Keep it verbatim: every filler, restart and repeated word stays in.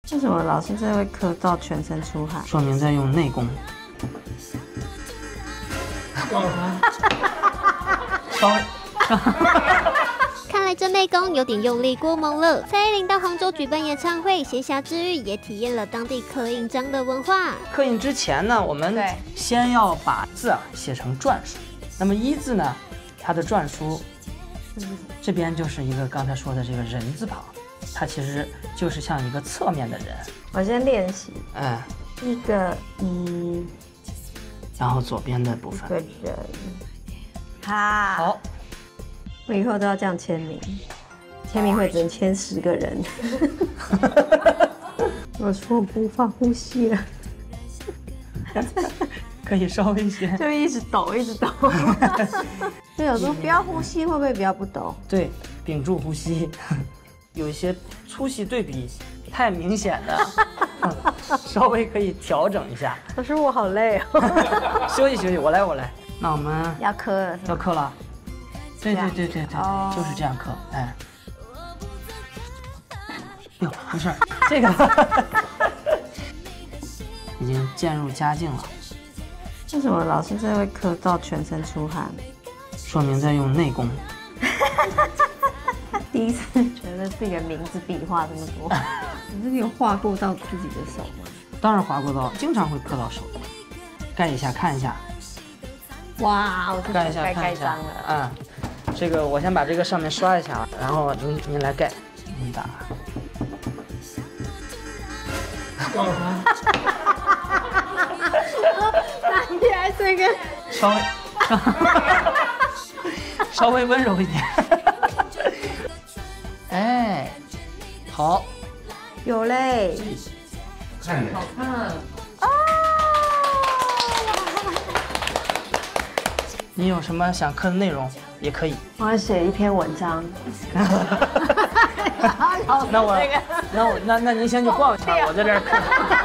为什么老师这会咳到全身出汗？ 说明在用内功。稍微。 看来这内功有点用力过猛了。蔡依林到杭州举办演唱会，闲暇之余也体验了当地刻印章的文化。 刻印之前呢，我们先要把字啊写成篆书。那么一字呢，它的篆书，这边就是一个刚才说的这个人字旁，它其实就是像一个侧面的人。 我先练习， 哎， 一个一， 然后左边的部分， 一个人，哈， 好。 我以后都要这样签名，签名会只能签十个人。我说我无法呼吸了， 可以稍微些， 就一直抖，一直抖。就有时候不要呼吸，会不会比较不抖？ 对，屏住呼吸。有一些粗细对比太明显的，稍微可以调整一下。 可是我好累哦。 休息休息，我来我来。那我们要刻了， 要刻了。对对对对对， 哦、 就是这样刻，哎，哟，没事，这个已经渐入佳境了。 为什么老师这会咳到全身出汗？ 说明在用内功。 第一次觉得自己的名字笔画这么多，可是你有画过到自己的手吗？ 当然划过到，经常会磕到手的。盖一下看一下。 哇，我盖一下看一下。嗯。这个我先把这个上面刷一下，然后您您来盖，您打。 那你还这个稍微稍微温柔一点。哎，好， 有嘞， 看着好看啊！ 你有什么想刻的内容也可以。 我要写一篇文章。 那我，那我，那那您先去逛一下，我在这儿刻。